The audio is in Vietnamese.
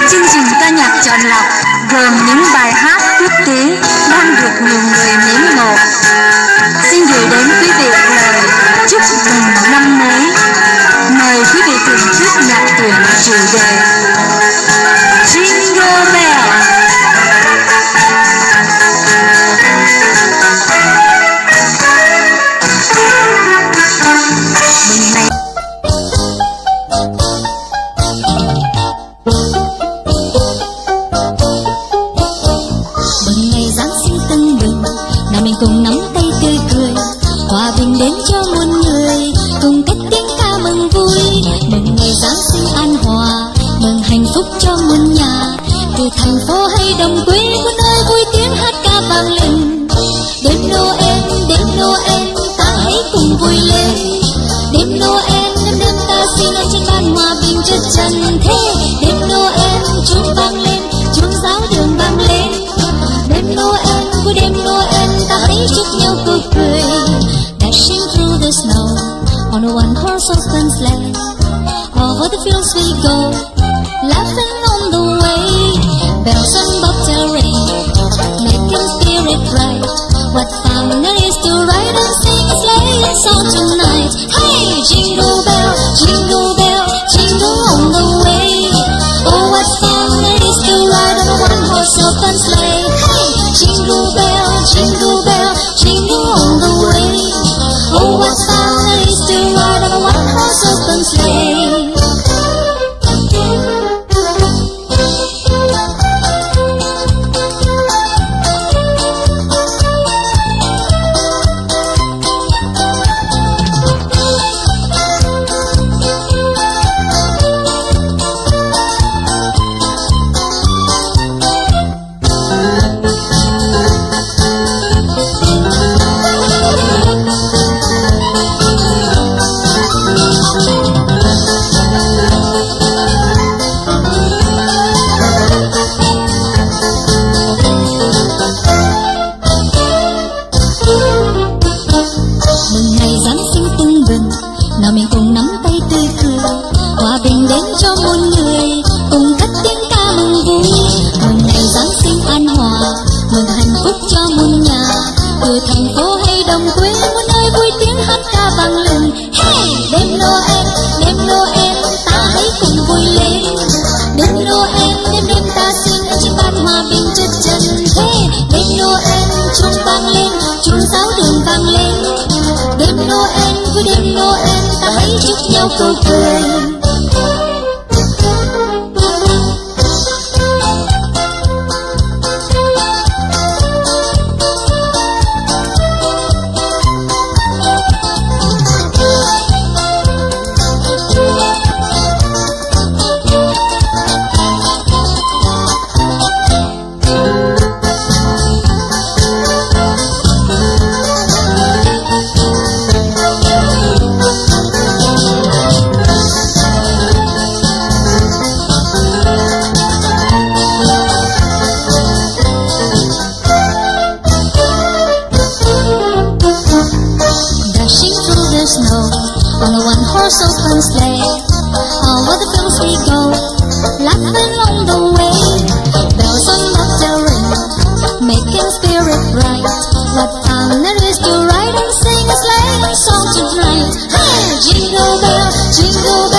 Chương trình ca nhạc chọn lọc gồm những bài hát quốc tế đang được nhiều người mến mộ. Xin gửi đến quý vị lời chúc mừng năm mới. Mời quý vị thưởng thức nhạc tuyển chủ đề Jingle Bell. Cùng nắm tay tươi cười, hòa bình đến cho muôn người, cùng cất tiếng ca mừng vui. Mừng ngày Giáng sinh an hòa, mừng hạnh phúc cho muôn nhà. Từ thành phố hay đồng quê, muôn nơi vui tiếng hát ca vang lên. Đêm Noel, ta hãy cùng vui lên. Đêm Noel, đêm ta xin ở trên ban hòa bình chất trần thế. Đêm Noel, chuông vang lên, chuông giáo đường vang lên. Đêm Noel, vui đêm Noel, ta hãy chúc nhau cười cười. Dashing through the snow on a one-horse open sleigh, over the fields we go, laughing on the way. Bells and bobtail ring, making spirit bright. What fun it is to ride and sing a sleighing song tonight. Hey, jingle bell, jingle bell, jingle on the way. Oh, what fun it is to ride on a one-horse open sleigh. Hey, jingle bell, jingle bell, jingle on the way. Oh, what fun it is to ride on a one-horse open sleigh. Nào mình cùng nắm tay tươi cười, hòa bình đến cho muôn người, cùng cất tiếng ca mừng vui. Mừng ngày Giáng sinh an hòa, mừng hạnh phúc cho muôn nhà. Từ thành phố hay đồng quê, muôn nơi vui tiếng hát ca vang lên. Hey, đêm Noel, ta hãy cùng vui lên. Đêm Noel, đêm ta xin ở trên ban hòa bình chất trần thế. Đêm Noel, chuông vang lên, chuông giáo đường vang lên. Đêm Noel, vui đêm Noel, ta hãy chúc nhau cười cười. Snow on a one-horse open sleigh, over the fields we go, laughing on the way. Bells on bobtail ring, making spirit bright. What fun it is to ride and sing a sleighing song tonight. Hey, jingle bell, jingle